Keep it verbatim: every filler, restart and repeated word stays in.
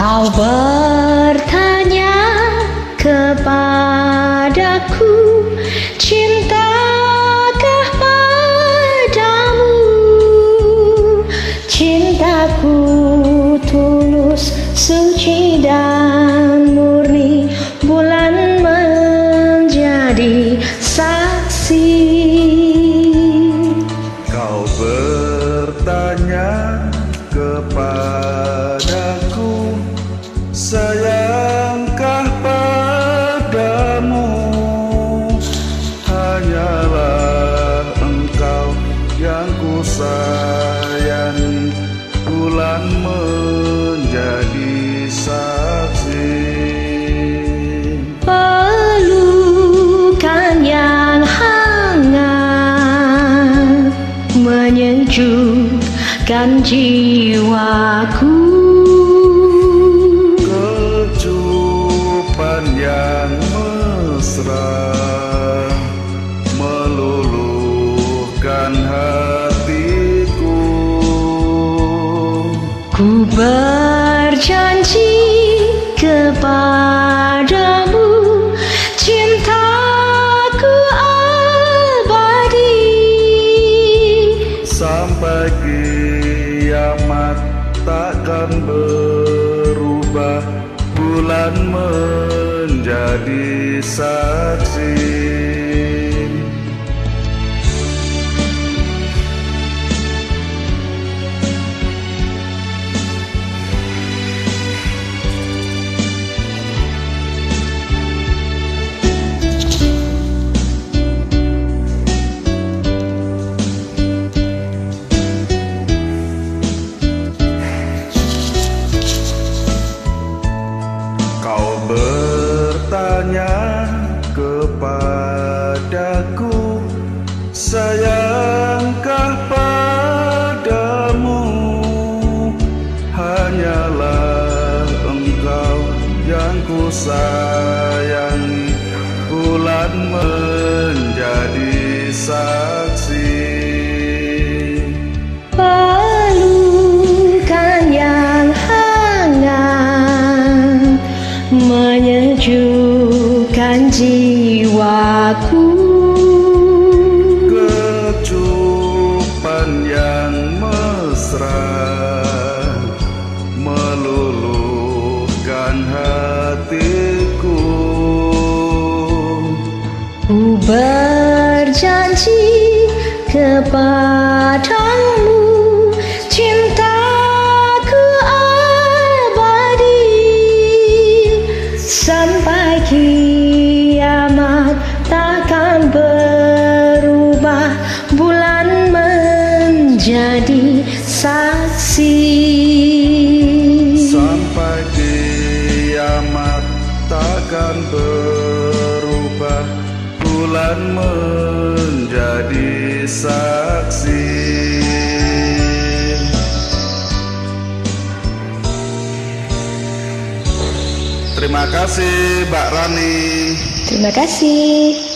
Kau bertanya kepadaku, cintakah padamu? Cintaku tulus, suci dan murni, bulan menjadi saksi. Kau bertanya kepadaku, sayangkah padamu? Hanyalah engkau yang ku sayangi, bulan menjadi saksi. Pelukan yang hangat menyejukkan jiwaku, kecupan yang mesra meluluhkan hatiku. ku berjanji kepadamu, cintaku abadi. Sampai kiamat takkan berubah, bulan menjadi saksi. Kau bertanya kepadaku, sayangkah padamu? Hanyalah engkau yang ku sayangi, bulan menjadi saksi. Pelukan yang hangat menyejukkan jiwaku, kecupan yang mesra meluluhkan hatiku. ku berjanji kepadamu, cintaku abadi. Sampai kiamat takkan berubah, bulan menjadi saksi. Sampai kiamat takkan berubah, bulan menjadi saksi. Terima kasih Mbak Rani. Terima kasih.